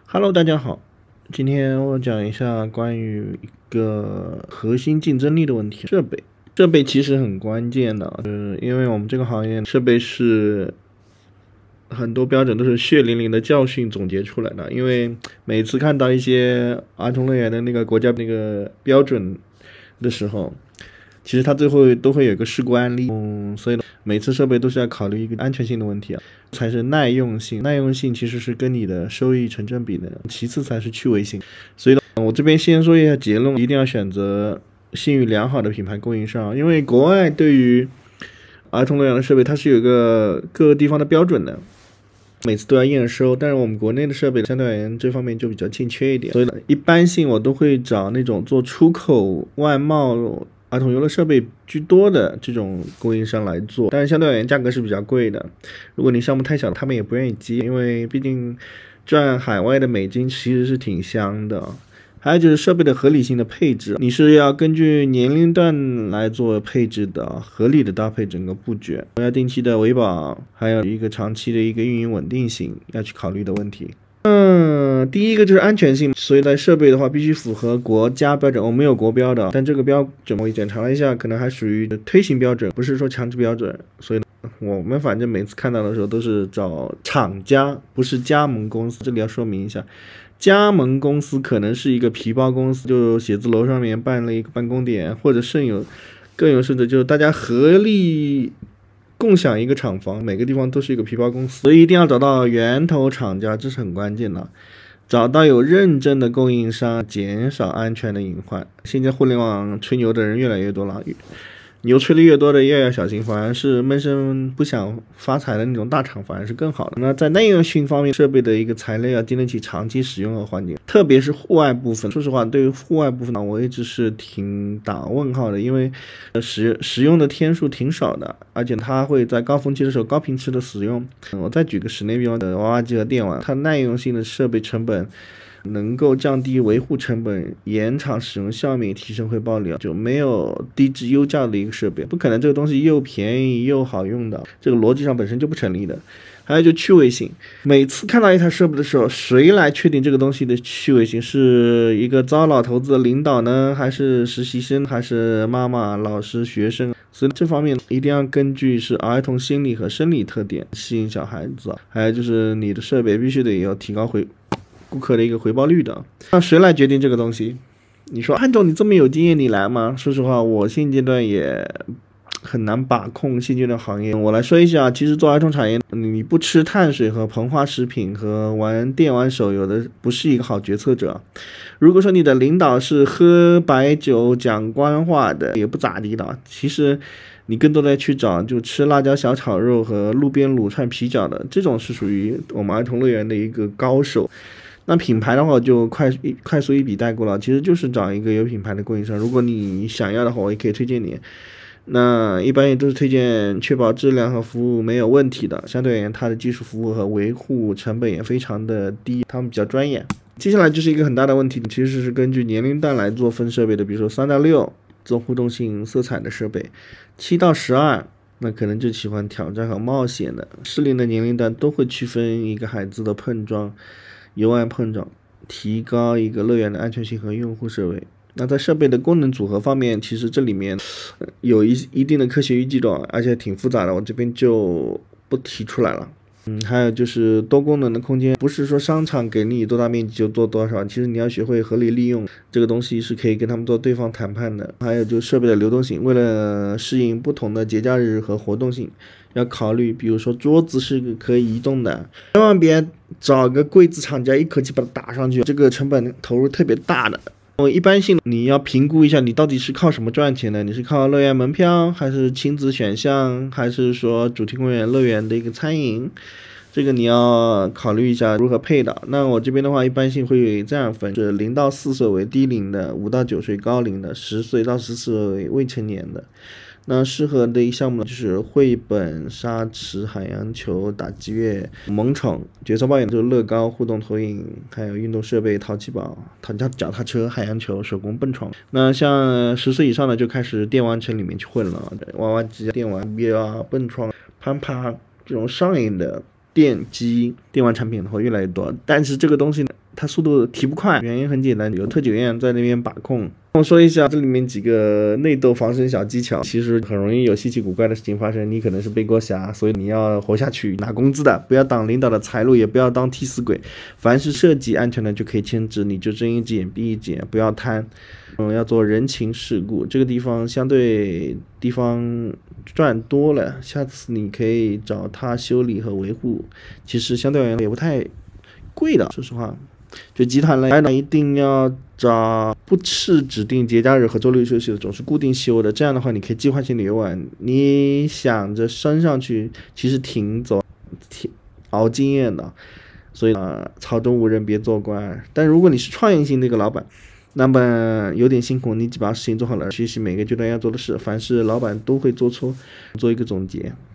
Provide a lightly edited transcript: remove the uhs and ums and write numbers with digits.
Hello，大家好，今天我讲一下关于一个核心竞争力的问题。设备其实很关键的，因为我们这个行业设备是很多标准都是血淋淋的教训总结出来的。因为每次看到一些儿童乐园的那个国家那个标准的时候，其实它最后都会有一个事故案例，所以每次设备都是要考虑一个安全性的问题啊，才是耐用性。耐用性其实是跟你的收益成正比的，其次才是趣味性。所以我这边先说一下结论，一定要选择信誉良好的品牌供应商，因为国外对于儿童乐园的设备它是有一个各个地方的标准的，每次都要验收，但是我们国内的设备相对而言这方面就比较欠缺一点，所以一般性我都会找那种做出口外贸儿童游乐设备居多的这种供应商来做，但是相对而言价格是比较贵的。如果你项目太小，他们也不愿意接，因为毕竟赚海外的美金其实是挺香的。还有就是设备的合理性的配置，你是要根据年龄段来做配置的，合理的搭配整个布局，要定期的维保，还有一个长期的一个运营稳定性要去考虑的问题。第一个就是安全性，所以在设备的话必须符合国家标准，我们有国标的，但这个标准我检查了一下，可能还属于推行标准，不是说强制标准，所以我们反正每次看到的时候都是找厂家，不是加盟公司，这里要说明一下。加盟公司可能是一个皮包公司，就写字楼上面办了一个办公点，或者更有甚者就是大家合力共享一个厂房，每个地方都是一个皮包公司，所以一定要找到源头厂家，这是很关键的。找到有认证的供应商，减少安全的隐患。现在互联网吹牛的人越来越多了，牛吹的越多的越要小心，反而是闷声不想发财的那种大厂反而是更好的。那在耐用性方面，设备的一个材料要经得起长期使用和环境，特别是户外部分。说实话，对于户外部分呢，我一直是挺打问号的，因为使用的天数挺少的，而且它会在高峰期的时候高频次的使用。我再举个室内比方的娃娃机和电玩，它耐用性的设备成本能够降低维护成本，延长使用寿命，提升回报率，就没有低质优价的一个设备，不可能这个东西又便宜又好用的，这个逻辑上本身就不成立的。还有就趣味性，每次看到一台设备的时候，谁来确定这个东西的趣味性？是一个糟老头子的领导呢，还是实习生，还是妈妈、老师、学生？所以这方面一定要根据是儿童心理和生理特点吸引小孩子。还有就是你的设备必须得要提高顾客的一个回报率的。那谁来决定这个东西？你说安总你这么有经验，你来吗？说实话，我现阶段也很难把控现阶段行业。我来说一下，其实做儿童产业，你不吃碳水和膨化食品和玩电玩手游的，不是一个好决策者。如果说你的领导是喝白酒讲官话的，也不咋地的，其实你更多的去找就吃辣椒小炒肉和路边撸串皮饺的，这种是属于我们儿童乐园的一个高手。那品牌的话就快速一笔带过了，其实就是找一个有品牌的供应商。如果你想要的话，我也可以推荐你。那一般也都是推荐确保质量和服务没有问题的，相对而言它的技术服务和维护成本也非常的低，他们比较专业。接下来就是一个很大的问题，其实是根据年龄段来做分设备的，比如说3到6做互动性色彩的设备，7到12那可能就喜欢挑战和冒险的。适龄的年龄段都会区分一个孩子的游玩碰撞，提高一个乐园的安全性和用户设备。那在设备的功能组合方面，其实这里面有一定的科学依据的，而且挺复杂的，我这边就不提出来了。还有就是多功能的空间，不是说商场给你多大面积就做多少，其实你要学会合理利用这个东西，是可以跟他们做对方谈判的。还有就是设备的流动性，为了适应不同的节假日和活动性，要考虑，比如说桌子是可以移动的，千万别找个柜子厂家一口气把它打上去，这个成本投入特别大的。一般性你要评估一下，你到底是靠什么赚钱的？你是靠乐园门票，还是亲子选项，还是说主题公园乐园的一个餐饮？这个你要考虑一下如何配的。那我这边的话，一般性会这样分：是0到4岁为低龄的，5到9岁高龄的，10岁到14岁为未成年的。那适合的一项目就是绘本、沙池、海洋球、打击乐、萌宠、角色扮演，就是乐高、互动投影，还有运动设备、淘气堡、脚踏车、海洋球、手工蹦床。那像10岁以上的就开始电玩城里面去混了，娃娃机、电玩、VR、蹦床、攀爬这种上瘾的电玩产品会越来越多，但是这个东西呢， 它速度提不快，原因很简单，有特警员在那边把控。我说一下这里面几个内斗防身小技巧，其实很容易有稀奇古怪的事情发生，你可能是背锅侠，所以你要活下去拿工资的，不要挡领导的财路，也不要当替死鬼，凡是涉及安全的就可以牵制，你就睁一只眼闭一只眼，不要贪。要做人情世故，这个地方相对地方赚多了，下次你可以找他修理和维护，其实相对而言也不太贵的，说实话。就集团类一定要找不是指定节假日和周六休息的，总是固定休的，这样的话你可以计划性的游玩，你想着升上去其实挺熬经验的，所以朝中无人别做官。但如果你是创业型的一个老板，那么有点辛苦，你只把事情做好了，学习每个阶段要做的事，凡是老板都会做错。做一个总结。